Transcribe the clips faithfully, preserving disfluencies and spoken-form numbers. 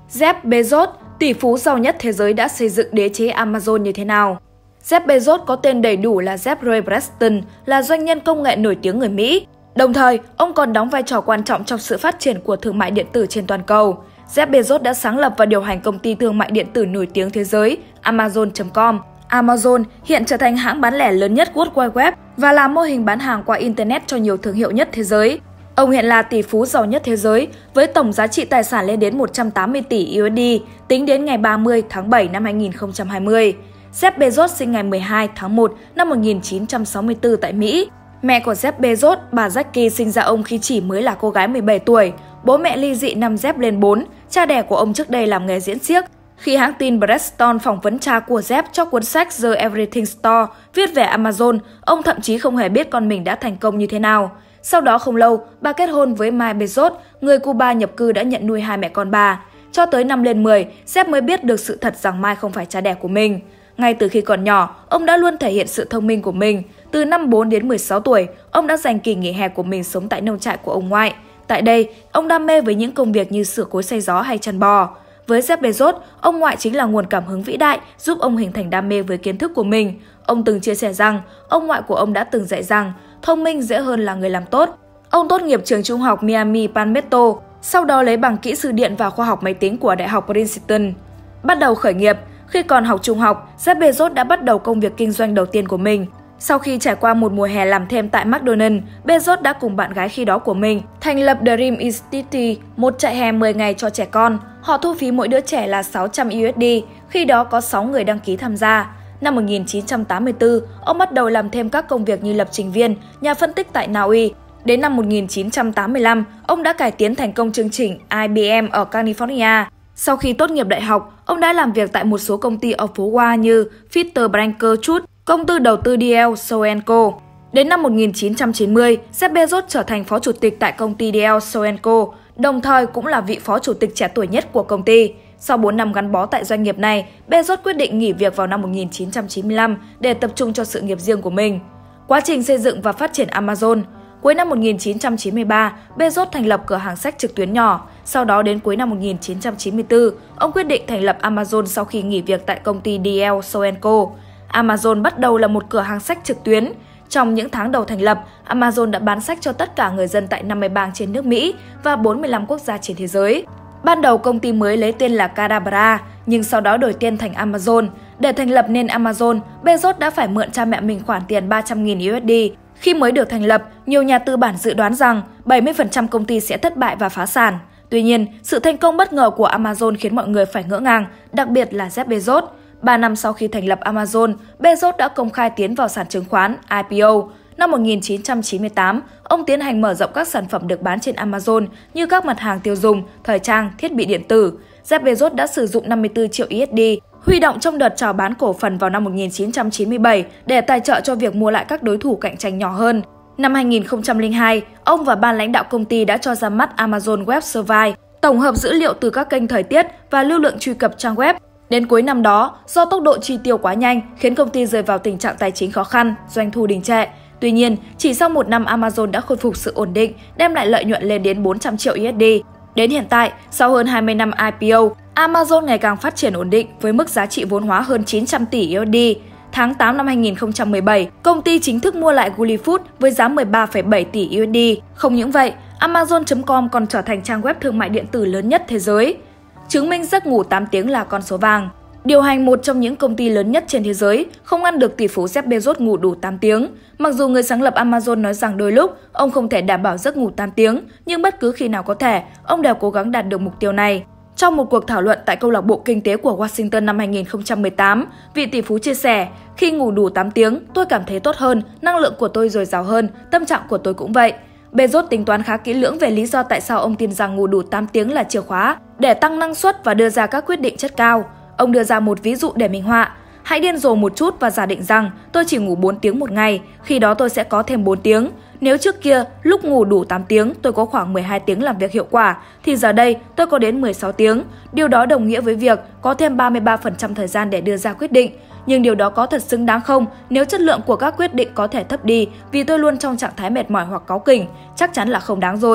Jeff Bezos, tỷ phú giàu nhất thế giới đã xây dựng đế chế Amazon như thế nào? Jeff Bezos có tên đầy đủ là Jeff Ray Preston, là doanh nhân công nghệ nổi tiếng người Mỹ. Đồng thời, ông còn đóng vai trò quan trọng trong sự phát triển của thương mại điện tử trên toàn cầu. Jeff Bezos đã sáng lập và điều hành công ty thương mại điện tử nổi tiếng thế giới Amazon chấm com. Amazon hiện trở thành hãng bán lẻ lớn nhất World Wide Web và là mô hình bán hàng qua Internet cho nhiều thương hiệu nhất thế giới. Ông hiện là tỷ phú giàu nhất thế giới với tổng giá trị tài sản lên đến một trăm tám mươi tỷ u ét đê tính đến ngày ba mươi tháng bảy năm hai nghìn không trăm hai mươi. Jeff Bezos sinh ngày mười hai tháng một năm một nghìn chín trăm sáu mươi tư tại Mỹ. Mẹ của Jeff Bezos, bà Jackie, sinh ra ông khi chỉ mới là cô gái mười bảy tuổi. Bố mẹ ly dị năm Jeff lên bốn, cha đẻ của ông trước đây làm nghề diễn xiếc. Khi hãng tin Breston phỏng vấn cha của Jeff cho cuốn sách The Everything Store viết về Amazon, ông thậm chí không hề biết con mình đã thành công như thế nào. Sau đó không lâu, bà kết hôn với Mike Bezos, người Cuba nhập cư đã nhận nuôi hai mẹ con bà. Cho tới năm lên mười, Jeff mới biết được sự thật rằng Mike không phải cha đẻ của mình. Ngay từ khi còn nhỏ, ông đã luôn thể hiện sự thông minh của mình. Từ năm bốn đến mười sáu tuổi, ông đã dành kỳ nghỉ hè của mình sống tại nông trại của ông ngoại. Tại đây, ông đam mê với những công việc như sửa cối xay gió hay chăn bò. Với Jeff Bezos, ông ngoại chính là nguồn cảm hứng vĩ đại giúp ông hình thành đam mê với kiến thức của mình. Ông từng chia sẻ rằng, ông ngoại của ông đã từng dạy rằng, thông minh dễ hơn là người làm tốt. Ông tốt nghiệp trường trung học Miami Palmetto, sau đó lấy bằng kỹ sư điện và khoa học máy tính của Đại học Princeton. Bắt đầu khởi nghiệp, khi còn học trung học, Jeff Bezos đã bắt đầu công việc kinh doanh đầu tiên của mình. Sau khi trải qua một mùa hè làm thêm tại McDonald's, Bezos đã cùng bạn gái khi đó của mình thành lập Dream Institute, một trại hè mười ngày cho trẻ con. Họ thu phí mỗi đứa trẻ là sáu trăm u ét đê, khi đó có sáu người đăng ký tham gia. Năm một nghìn chín trăm tám mươi tư, ông bắt đầu làm thêm các công việc như lập trình viên, nhà phân tích tại Na Uy. Đến năm một nghìn chín trăm tám mươi lăm, ông đã cải tiến thành công chương trình I B M ở California. Sau khi tốt nghiệp đại học, ông đã làm việc tại một số công ty ở phố Wall như Peter Brinker Chut, công ty đầu tư đê lờ Shaw and Co. Đến năm một nghìn chín trăm chín mươi, Jeff Bezos trở thành phó chủ tịch tại công ty đê lờ Shaw and Co, đồng thời cũng là vị phó chủ tịch trẻ tuổi nhất của công ty. Sau bốn năm gắn bó tại doanh nghiệp này, Bezos quyết định nghỉ việc vào năm một nghìn chín trăm chín mươi lăm để tập trung cho sự nghiệp riêng của mình. Quá trình xây dựng và phát triển Amazon. Cuối năm một nghìn chín trăm chín mươi ba, Bezos thành lập cửa hàng sách trực tuyến nhỏ. Sau đó đến cuối năm một nghìn chín trăm chín mươi tư, ông quyết định thành lập Amazon sau khi nghỉ việc tại công ty đê lờ Shaw and Co. Amazon bắt đầu là một cửa hàng sách trực tuyến. Trong những tháng đầu thành lập, Amazon đã bán sách cho tất cả người dân tại năm mươi bang trên nước Mỹ và bốn mươi lăm quốc gia trên thế giới. Ban đầu công ty mới lấy tên là Cadabra, nhưng sau đó đổi tên thành Amazon. Để thành lập nên Amazon, Bezos đã phải mượn cha mẹ mình khoản tiền ba trăm nghìn u ét đê. Khi mới được thành lập, nhiều nhà tư bản dự đoán rằng bảy mươi phần trăm công ty sẽ thất bại và phá sản. Tuy nhiên, sự thành công bất ngờ của Amazon khiến mọi người phải ngỡ ngàng, đặc biệt là Jeff Bezos. ba năm sau khi thành lập Amazon, Bezos đã công khai tiến vào sàn chứng khoán I P O. Năm một nghìn chín trăm chín mươi tám, ông tiến hành mở rộng các sản phẩm được bán trên Amazon như các mặt hàng tiêu dùng, thời trang, thiết bị điện tử. Jeff Bezos đã sử dụng năm mươi tư triệu u ét đê huy động trong đợt chào bán cổ phần vào năm một nghìn chín trăm chín mươi bảy để tài trợ cho việc mua lại các đối thủ cạnh tranh nhỏ hơn. Năm hai nghìn không trăm lẻ hai, ông và ban lãnh đạo công ty đã cho ra mắt Amazon Web Service, tổng hợp dữ liệu từ các kênh thời tiết và lưu lượng truy cập trang web. Đến cuối năm đó, do tốc độ chi tiêu quá nhanh khiến công ty rơi vào tình trạng tài chính khó khăn, doanh thu đình trệ. Tuy nhiên, chỉ sau một năm Amazon đã khôi phục sự ổn định, đem lại lợi nhuận lên đến bốn trăm triệu u ét đê. Đến hiện tại, sau hơn hai mươi năm I P O, Amazon ngày càng phát triển ổn định với mức giá trị vốn hóa hơn chín trăm tỷ u ét đê. Tháng tám năm hai nghìn không trăm mười bảy, công ty chính thức mua lại Gulli Food với giá mười ba phẩy bảy tỷ u ét đê. Không những vậy, Amazon chấm com còn trở thành trang web thương mại điện tử lớn nhất thế giới. Chứng minh giấc ngủ tám tiếng là con số vàng. Điều hành một trong những công ty lớn nhất trên thế giới, không ngăn được tỷ phú Jeff Bezos ngủ đủ tám tiếng. Mặc dù người sáng lập Amazon nói rằng đôi lúc ông không thể đảm bảo giấc ngủ tám tiếng, nhưng bất cứ khi nào có thể, ông đều cố gắng đạt được mục tiêu này. Trong một cuộc thảo luận tại Câu lạc bộ Kinh tế của Washington năm hai nghìn không trăm mười tám, vị tỷ phú chia sẻ, khi ngủ đủ tám tiếng, tôi cảm thấy tốt hơn, năng lượng của tôi dồi dào hơn, tâm trạng của tôi cũng vậy. Bezos tính toán khá kỹ lưỡng về lý do tại sao ông tin rằng ngủ đủ tám tiếng là chìa khóa để tăng năng suất và đưa ra các quyết định chất cao. Ông đưa ra một ví dụ để minh họa. Hãy điên rồ một chút và giả định rằng tôi chỉ ngủ bốn tiếng một ngày, khi đó tôi sẽ có thêm bốn tiếng. Nếu trước kia, lúc ngủ đủ tám tiếng tôi có khoảng mười hai tiếng làm việc hiệu quả, thì giờ đây tôi có đến mười sáu tiếng. Điều đó đồng nghĩa với việc có thêm ba mươi ba phần trăm thời gian để đưa ra quyết định. Nhưng điều đó có thật xứng đáng không nếu chất lượng của các quyết định có thể thấp đi vì tôi luôn trong trạng thái mệt mỏi hoặc cáu kỉnh? Chắc chắn là không đáng rồi.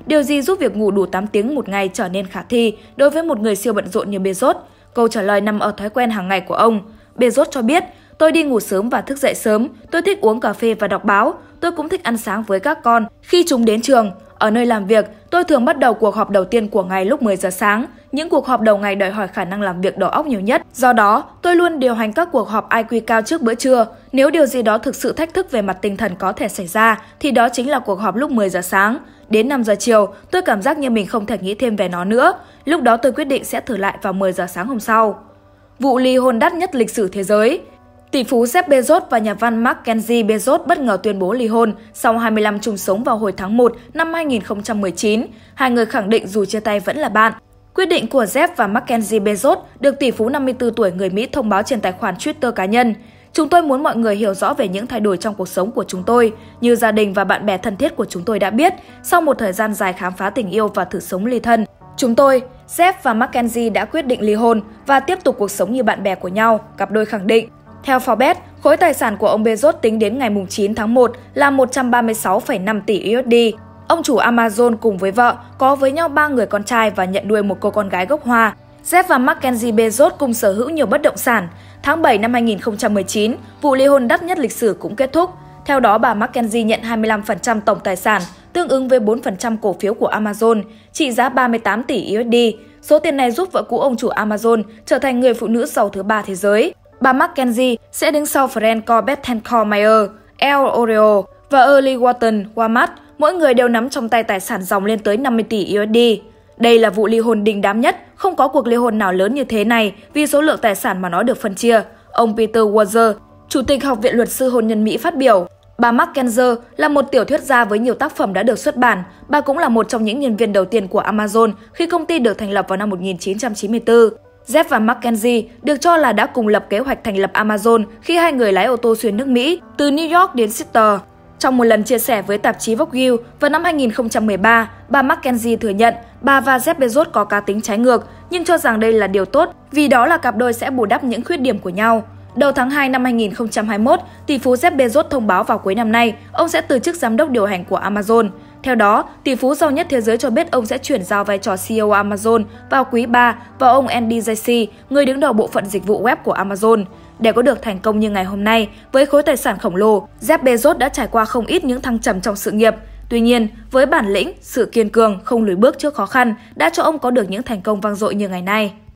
điều gì giúp việc ngủ đủ tám tiếng một ngày trở nên khả thi đối với một người siêu bận rộn như Bezos? Câu trả lời nằm ở thói quen hàng ngày của ông. Bezos cho biết, tôi đi ngủ sớm và thức dậy sớm, tôi thích uống cà phê và đọc báo, tôi cũng thích ăn sáng với các con khi chúng đến trường. Ở nơi làm việc, tôi thường bắt đầu cuộc họp đầu tiên của ngày lúc mười giờ sáng. Những cuộc họp đầu ngày đòi hỏi khả năng làm việc đầu óc nhiều nhất. Do đó, tôi luôn điều hành các cuộc họp i kiu cao trước bữa trưa. Nếu điều gì đó thực sự thách thức về mặt tinh thần có thể xảy ra, thì đó chính là cuộc họp lúc mười giờ sáng. Đến năm giờ chiều, tôi cảm giác như mình không thể nghĩ thêm về nó nữa. Lúc đó tôi quyết định sẽ thử lại vào mười giờ sáng hôm sau. Vụ ly hôn đắt nhất lịch sử thế giới. Tỷ phú Jeff Bezos và nhà văn Mackenzie Bezos bất ngờ tuyên bố ly hôn sau hai mươi lăm chung sống vào hồi tháng một năm hai nghìn không trăm mười chín. Hai người khẳng định dù chia tay vẫn là bạn. Quyết định của Jeff và Mackenzie Bezos được tỷ phú năm mươi tư tuổi người Mỹ thông báo trên tài khoản Twitter cá nhân. Chúng tôi muốn mọi người hiểu rõ về những thay đổi trong cuộc sống của chúng tôi. Như gia đình và bạn bè thân thiết của chúng tôi đã biết, sau một thời gian dài khám phá tình yêu và thử sống ly thân, chúng tôi, Jeff và Mackenzie đã quyết định ly hôn và tiếp tục cuộc sống như bạn bè của nhau, cặp đôi khẳng định. Theo Forbes, khối tài sản của ông Bezos tính đến ngày chín tháng một là một trăm ba mươi sáu phẩy năm tỷ u ét đê. Ông chủ Amazon cùng với vợ có với nhau ba người con trai và nhận nuôi một cô con gái gốc Hoa. Jeff và Mackenzie Bezos cùng sở hữu nhiều bất động sản. Tháng bảy năm hai nghìn không trăm mười chín, vụ ly hôn đắt nhất lịch sử cũng kết thúc. Theo đó, bà Mackenzie nhận hai mươi lăm phần trăm tổng tài sản, tương ứng với bốn phần trăm cổ phiếu của Amazon, trị giá ba mươi tám tỷ u ét đê. Số tiền này giúp vợ cũ ông chủ Amazon trở thành người phụ nữ giàu thứ ba thế giới. Bà Mackenzie sẽ đứng sau Franco Bettencourt-Meyer, El Oreo và Early Wharton Walmart. Mỗi người đều nắm trong tay tài sản ròng lên tới năm mươi tỷ u ét đê. Đây là vụ ly hôn đình đám nhất, không có cuộc ly hôn nào lớn như thế này vì số lượng tài sản mà nó được phân chia. Ông Peter Walzer, Chủ tịch Học viện Luật sư Hôn nhân Mỹ phát biểu, bà Mackenzie là một tiểu thuyết gia với nhiều tác phẩm đã được xuất bản. Bà cũng là một trong những nhân viên đầu tiên của Amazon khi công ty được thành lập vào năm một nghìn chín trăm chín mươi tư. Jeff và Mackenzie được cho là đã cùng lập kế hoạch thành lập Amazon khi hai người lái ô tô xuyên nước Mỹ từ New York đến Seattle. Trong một lần chia sẻ với tạp chí Vogue vào năm hai nghìn không trăm mười ba, bà Mackenzie thừa nhận bà và Jeff Bezos có cá tính trái ngược, nhưng cho rằng đây là điều tốt vì đó là cặp đôi sẽ bù đắp những khuyết điểm của nhau. Đầu tháng hai năm hai nghìn không trăm hai mươi mốt, tỷ phú Jeff Bezos thông báo vào cuối năm nay ông sẽ từ chức giám đốc điều hành của Amazon. Theo đó, tỷ phú giàu nhất thế giới cho biết ông sẽ chuyển giao vai trò xê e ô Amazon vào quý ba và ông Andy Jassy, người đứng đầu bộ phận dịch vụ web của Amazon. Để có được thành công như ngày hôm nay, với khối tài sản khổng lồ, Jeff Bezos đã trải qua không ít những thăng trầm trong sự nghiệp. Tuy nhiên, với bản lĩnh, sự kiên cường, không lùi bước trước khó khăn đã cho ông có được những thành công vang dội như ngày nay.